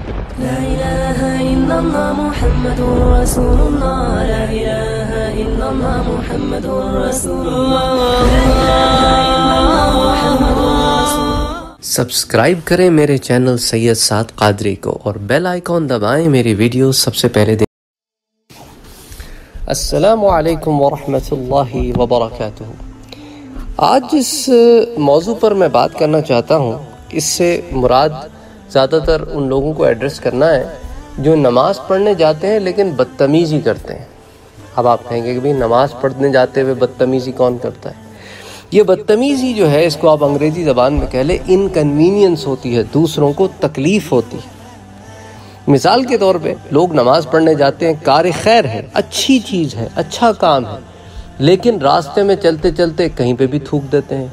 ला इलाहा इल्लल्लाह मुहम्मदुर रसूलुल्लाह, ला इलाहा इल्लल्लाह मुहम्मदुर रसूलुल्लाह, ला इलाहा इल्लल्लाह मुहम्मदुर रसूलुल्लाह। सब्सक्राइब करें मेरे चैनल सैयद साद कादरी को और बेल आइकॉन दबाएं मेरी वीडियो सबसे पहले देखें। अस्सलामु अलैकुम वरहमतुल्लाहि वबरकातुहू। आज जिस मौजू पर मैं बात करना चाहता हूँ, इससे मुराद ज़्यादातर उन लोगों को एड्रेस करना है जो नमाज़ पढ़ने जाते हैं लेकिन बदतमीज़ी करते हैं। अब आप कहेंगे कि भाई नमाज़ पढ़ने जाते हुए बदतमीज़ी कौन करता है? ये बदतमीज़ी जो है, इसको आप अंग्रेज़ी ज़बान में कह लें, इनकन्वीनियंस होती है, दूसरों को तकलीफ़ होती है। मिसाल के तौर पे लोग नमाज़ पढ़ने जाते हैं, कार खैर है, अच्छी चीज़ है, अच्छा काम है, लेकिन रास्ते में चलते चलते कहीं पे भी थूक देते हैं।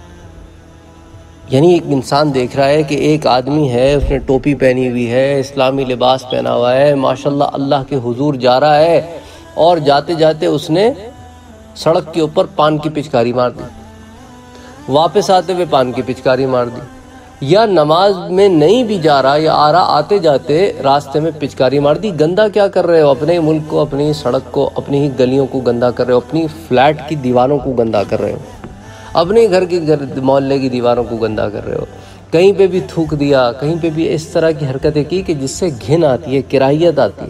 यानी एक इंसान देख रहा है कि एक आदमी है, उसने टोपी पहनी हुई है, इस्लामी लिबास पहना हुआ है, माशाल्लाह अल्लाह के हुजूर जा रहा है, और जाते जाते उसने सड़क के ऊपर पान की पिचकारी मार दी, वापस आते हुए पान की पिचकारी मार दी, या नमाज में नहीं भी जा रहा या आ रहा, आते जाते रास्ते में पिचकारी मार दी। गंदा क्या कर रहे हो? अपने मुल्क को, अपनी सड़क को, अपनी ही गलियों को गंदा कर रहे हो, अपनी फ्लैट की दीवारों को गंदा कर रहे हो, अपने घर की मोहल्ले की दीवारों को गंदा कर रहे हो। कहीं पे भी थूक दिया, कहीं पे भी इस तरह की हरकतें की कि जिससे घिन आती है, किराहियत आती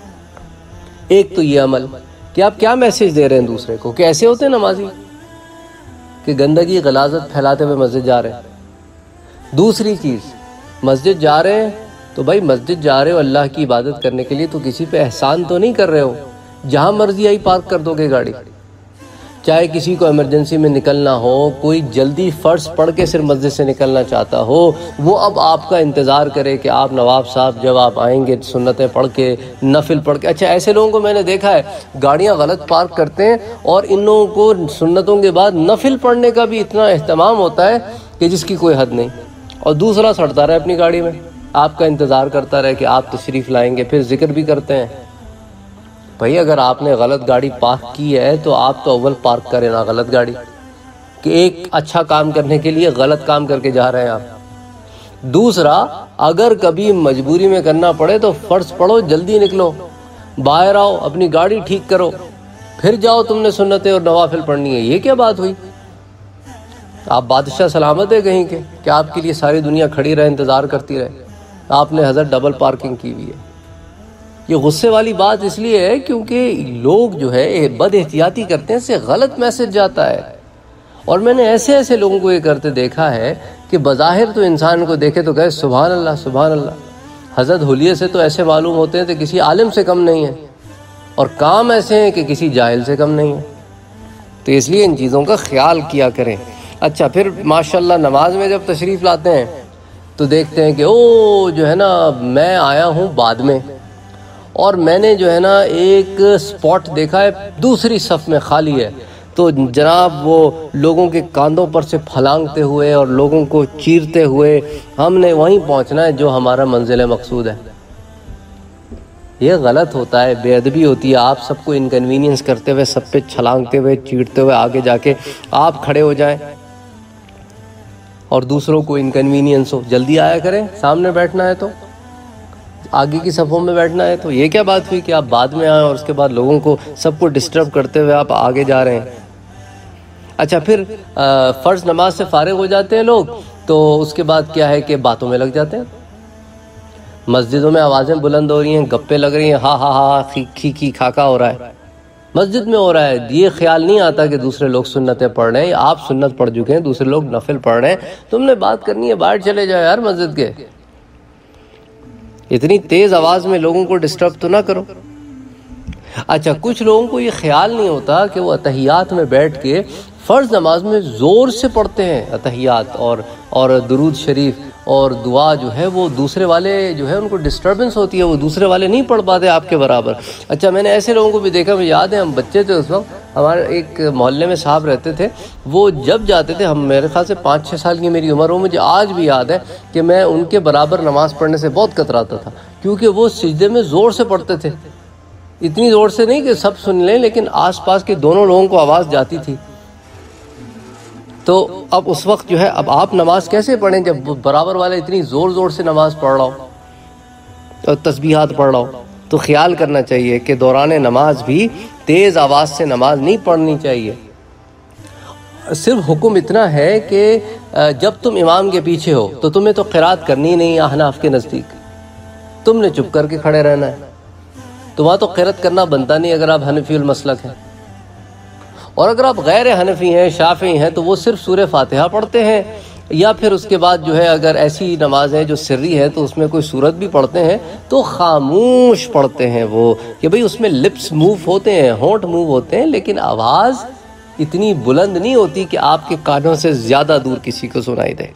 है। एक तो ये अमल कि आप क्या मैसेज दे रहे हैं दूसरे को कि ऐसे होते हैं नमाजी कि गंदगी गलाजत फैलाते हुए मस्जिद जा रहे हैं। दूसरी चीज़, मस्जिद जा रहे हैं तो भाई मस्जिद जा रहे हो अल्लाह की इबादत करने के लिए, तो किसी पे एहसान तो नहीं कर रहे हो। जहाँ मर्जी आई पार्क कर दोगे गाड़ी। चाहे किसी को इमरजेंसी में निकलना हो, कोई जल्दी फ़र्ज पढ़ के सिर्फ मस्जिद से निकलना चाहता हो, वो अब आपका इंतज़ार करे कि आप नवाब साहब जब आप आएंगे सुन्नतें पढ़ के, नफिल पढ़ के। अच्छा, ऐसे लोगों को मैंने देखा है, गाड़ियाँ गलत पार्क करते हैं और इन लोगों को सुन्नतों के बाद नफिल पढ़ने का भी इतना एहतमाम होता है कि जिसकी कोई हद नहीं। और दूसरा सड़ता रहे अपनी गाड़ी में, आपका इंतज़ार करता रहे कि आप तशरीफ़ लाएँगे, फिर जिक्र भी करते हैं। भाई अगर आपने गलत गाड़ी पार्क की है तो आप तो अव्वल पार्क करें ना गलत गाड़ी, कि एक अच्छा काम करने के लिए गलत काम करके जा रहे हैं आप। दूसरा, अगर कभी मजबूरी में करना पड़े तो फ़र्ज पढ़ो, जल्दी निकलो, बाहर आओ, अपनी गाड़ी ठीक करो, फिर जाओ, तुमने सुन्नतें और नवाफिल पढ़नी है। ये क्या बात हुई? आप बादशाह सलामत है कहीं के कि आपके लिए सारी दुनिया खड़ी रहे, इंतज़ार करती रहे? आपने हज़रत डबल पार्किंग की हुई है। ये गुस्से वाली बात इसलिए है क्योंकि लोग जो है बद एहतियाती करते हैं, इससे गलत मैसेज जाता है। और मैंने ऐसे ऐसे लोगों को ये करते देखा है कि बज़ाहिर तो इंसान को देखे तो कहे सुभान अल्लाह सुभान अल्लाह। हज़रत हुलिये से तो ऐसे मालूम होते हैं तो किसी आलिम से कम नहीं है, और काम ऐसे हैं कि किसी जाहिल से कम नहीं है। तो इसलिए इन चीज़ों का ख्याल किया करें। अच्छा, फिर माशाल्लाह नमाज में जब तशरीफ़ लाते हैं तो देखते हैं कि ओ जो है ना, मैं आया हूँ बाद में, और मैंने जो है ना एक स्पॉट देखा है दूसरी सफ़ में खाली है, तो जनाब वो लोगों के कांधों पर से फलांगते हुए और लोगों को चीरते हुए हमने वहीं पहुंचना है जो हमारा मंजिल मकसूद है। ये गलत होता है, बेअदबी होती है। आप सबको इनकन्वीनियंस करते हुए, सब पे छलांगते हुए, चीरते हुए आगे जाके आप खड़े हो जाएं और दूसरों को इनकन्वीनियंस हो। जल्दी आया करें, सामने बैठना है तो, आगे की सफ़ों में बैठना है तो। ये क्या बात हुई कि आप बाद में आए और उसके बाद लोगों को सबको डिस्टर्ब करते हुए आप आगे जा रहे हैं। अच्छा, फिर फ़र्ज़ नमाज से फ़ारिग हो जाते हैं लोग, तो उसके बाद क्या है कि बातों में लग जाते हैं। मस्जिदों में आवाज़ें बुलंद हो रही हैं, गप्पे लग रही हैं, हा हा हा, खी खी खाका हो रहा है, मस्जिद में हो रहा है। ये ख्याल नहीं आता कि दूसरे लोग सुन्नतें पढ़ रहे हैं, आप सुन्नत पढ़ चुके हैं, दूसरे लोग नफिल पढ़ रहे हैं, तुमने बात करनी है बाहर चले जाओ यार मस्जिद के। इतनी तेज़ आवाज़ में लोगों को डिस्टर्ब तो ना करो। अच्छा, कुछ लोगों को ये ख्याल नहीं होता कि वो अतहियात में बैठ के फ़र्ज़ नमाज में ज़ोर से पढ़ते हैं अतहियात और दुरूद शरीफ और दुआ जो है, वो दूसरे वाले जो है उनको डिस्टर्बेंस होती है, वो दूसरे वाले नहीं पढ़ पाते आपके बराबर। अच्छा, मैंने ऐसे लोगों को भी देखा, मुझे याद है हम बच्चे थे उस वक्त, हमारे एक मोहल्ले में साहब रहते थे, वो जब जाते थे, हम मेरे ख्याल से 5-6 साल की मेरी उम्र हो, मुझे आज भी याद है कि मैं उनके बराबर नमाज़ पढ़ने से बहुत कतराता था, क्योंकि वो सिजदे में ज़ोर से पढ़ते थे। इतनी ज़ोर से नहीं कि सब सुन लें, लेकिन आसपास के दोनों लोगों को आवाज़ जाती थी। तो अब उस वक्त जो है, अब आप नमाज कैसे पढ़ें जब बराबर वाला इतनी ज़ोर ज़ोर से नमाज़ पढ़ रहा हो? और तस्बीहात पढ़ रहा हूँ, तो ख्याल करना चाहिए कि दौरान नमाज भी तेज़ आवाज़ से नमाज नहीं पढ़नी चाहिए। सिर्फ हुक्म इतना है कि जब तुम इमाम के पीछे हो तो तुम्हें तो क़िरात करनी नहीं अहनाफ के नज़दीक, तुमने चुप करके खड़े रहना है। तो वहाँ तो क़िरात करना बनता नहीं अगर आप हनफी मसलक हैं। और अगर आप गैर हनफी हैं, शाफ़ी हैं, तो वो सिर्फ सूरह फातिहा पढ़ते हैं, या फिर उसके बाद जो है अगर ऐसी नमाज है जो सिर्री है तो उसमें कोई सूरत भी पढ़ते हैं तो खामोश पढ़ते हैं वो, कि भाई उसमें लिप्स मूव होते हैं, होंठ मूव होते हैं, लेकिन आवाज़ इतनी बुलंद नहीं होती कि आपके कानों से ज़्यादा दूर किसी को सुनाई दे।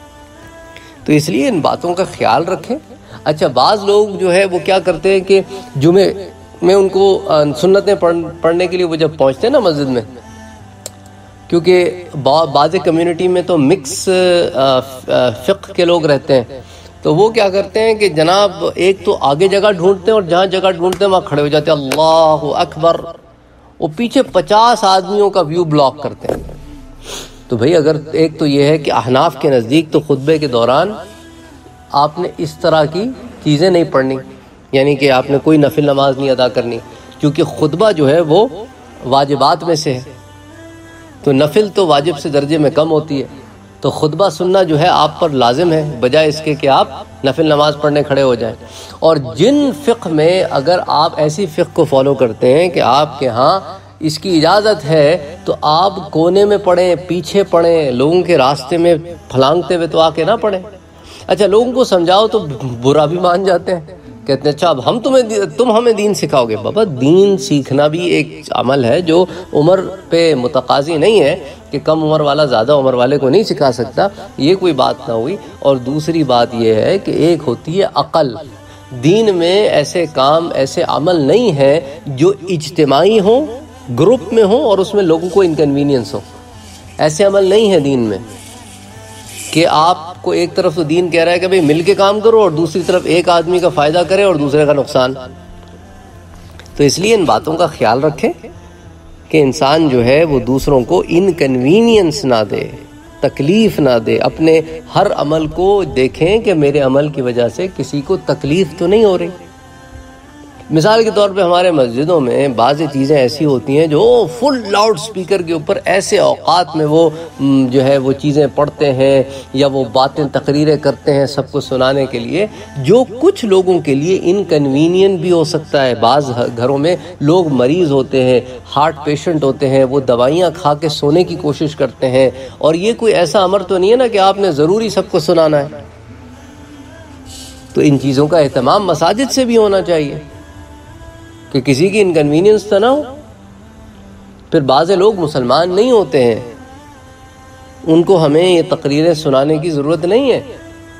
तो इसलिए इन बातों का ख्याल रखें। अच्छा, बाज़ लोग जो है वो क्या करते हैं कि जुमे में उनको सुन्नतें पढ़ने के लिए वो जब पहुँचते हैं ना मस्जिद में, क्योंकि बाज़ कम्युनिटी में तो मिक्स फ़िक़्ह के लोग रहते हैं, तो वो क्या करते हैं कि जनाब एक तो आगे जगह ढूंढते हैं और जहाँ जगह ढूंढते हैं वहाँ खड़े हो जाते हैं, अल्लाहु अकबर, वो पीछे 50 आदमियों का व्यू ब्लॉक करते हैं। तो भाई अगर एक तो ये है कि अहनाफ के नज़दीक तो खुतबे के दौरान आपने इस तरह की चीज़ें नहीं पढ़नी, यानी कि आपने कोई नफिल नमाज नहीं अदा करनी, क्योंकि खुतबा जो है वो वाजिबात में से है, तो नफिल तो वाजिब से दर्जे में कम होती है। तो खुतबा सुनना जो है आप पर लाजिम है, बजाय इसके कि आप नफिल नमाज पढ़ने खड़े हो जाएं। और जिन फ़िक़्ह में अगर आप ऐसी फ़िक़्ह को फॉलो करते हैं कि आपके यहाँ इसकी इजाज़त है, तो आप कोने में पढ़ें, पीछे पढ़ें, लोगों के रास्ते में फलांगते हुए तो आके ना पढ़ें। अच्छा, लोगों को समझाओ तो बुरा भी मान जाते हैं, कहते हैं अच्छा अब तुम हमें दीन सिखाओगे। बाबा, दीन सीखना भी एक अमल है जो उम्र पे मुतकाज़ी नहीं है कि कम उम्र वाला ज़्यादा उम्र वाले को नहीं सिखा सकता, ये कोई बात ना हुई। और दूसरी बात ये है कि एक होती है अक़ल, दीन में ऐसे काम, ऐसे अमल नहीं है जो इज्तिमाई हो, ग्रुप में हो और उसमें लोगों को इनकन्वीनियंस हो। ऐसे अमल नहीं है दीन में कि आपको एक तरफ तो दीन कह रहा है कि भाई मिल के काम करो और दूसरी तरफ एक आदमी का फ़ायदा करे और दूसरे का नुकसान। तो इसलिए इन बातों का ख्याल रखें कि इंसान जो है वो दूसरों को इनकन्वीनियंस ना दे, तकलीफ़ ना दे। अपने हर अमल को देखें कि मेरे अमल की वजह से किसी को तकलीफ़ तो नहीं हो रही। मिसाल के तौर पे हमारे मस्जिदों में बाज़ चीज़ें ऐसी होती हैं जो फुल लाउड स्पीकर के ऊपर ऐसे औकात में वो जो है वो चीज़ें पढ़ते हैं या वो बातें तकरीरें करते हैं सबको सुनाने के लिए, जो कुछ लोगों के लिए इनकन्वीनियंट भी हो सकता है। बाज़ घरों में लोग मरीज़ होते हैं, हार्ट पेशेंट होते हैं, वो दवाइयाँ खा के सोने की कोशिश करते हैं, और ये कोई ऐसा अमर तो नहीं है ना कि आपने ज़रूरी सबको सुनाना है। तो इन चीज़ों का एहतमाम मसाजिद से भी होना चाहिए कि किसी की इनकन्वीनियंस तो ना हो। फिर बाज़ लोग मुसलमान नहीं होते हैं, उनको हमें ये तकरीरें सुनाने की ज़रूरत नहीं है।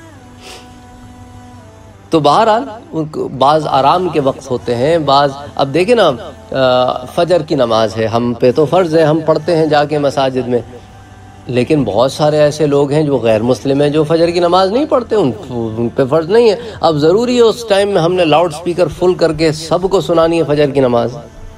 तो बहरहाल बाज़ आराम के वक्त होते हैं, बाज़ अब देखें ना, फजर की नमाज है, हम पे तो फ़र्ज़ है, हम पढ़ते हैं जाके मसाजिद में, लेकिन बहुत सारे ऐसे लोग हैं जो गैर मुस्लिम हैं जो फजर की नमाज़ नहीं पढ़ते, उन पे फ़र्ज़ नहीं है। अब ज़रूरी है उस टाइम में हमने लाउड स्पीकर फुल करके सबको सुनानी है फजर की नमाज़।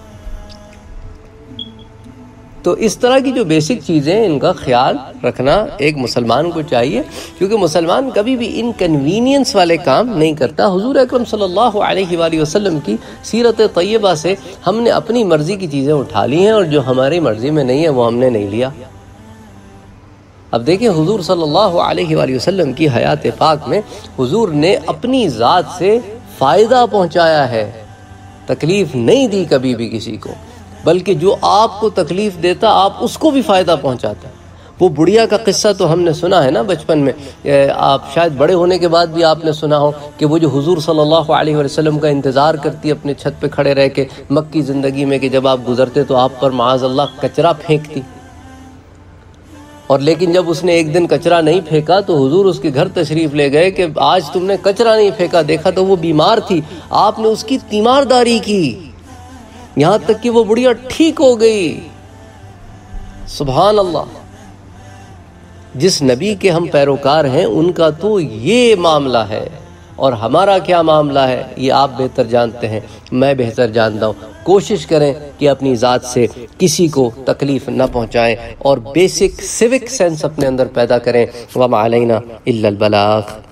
तो इस तरह की जो बेसिक चीज़ें, इनका ख्याल रखना एक मुसलमान को चाहिए, क्योंकि मुसलमान कभी भी इनकन्वीनियंस वाले काम नहीं करता। हुजूर अकरम सल्लल्लाहु अलैहि वसल्लम की सीरत तय्यबा से हमने अपनी मर्ज़ी की चीज़ें उठा ली हैं और जो हमारी मर्ज़ी में नहीं है वो हमने नहीं लिया। अब देखिए, हुजूर सल्लल्लाहु अलैहि वसल्लम की हयात पाक में हुजूर ने अपनी ज़ात से फ़ायदा पहुँचाया है, तकलीफ़ नहीं दी कभी भी किसी को, बल्कि जो आपको तकलीफ़ देता आप उसको भी फ़ायदा पहुँचाता। वो बुढ़िया का किस्सा तो हमने सुना है ना बचपन में, आप शायद बड़े होने के बाद भी आपने सुना हो कि वो जो हुजूर सल्लल्लाहु अलैहि वसल्लम का इंतज़ार करती अपने छत पे खड़े रह के मक्की ज़िंदगी में, कि जब आप गुज़रते तो आप पर माअज़ल्लाह कचरा फेंकती, और लेकिन जब उसने एक दिन कचरा नहीं फेंका तो हुजूर उसके घर तशरीफ़ ले गए कि आज तुमने कचरा नहीं फेंका। देखा तो वो बीमार थी, आपने उसकी तीमारदारी की, यहाँ तक कि वो बुढ़िया ठीक हो गई। सुभान अल्लाह, जिस नबी के हम पैरोकार हैं उनका तो ये मामला है, और हमारा क्या मामला है ये आप बेहतर जानते हैं, मैं बेहतर जानता हूँ। कोशिश करें कि अपनी ज़ात से किसी को तकलीफ़ न पहुँचाएं और बेसिक सिविक सेंस अपने अंदर पैदा करें। वमा अलैना इल्लल बलाग।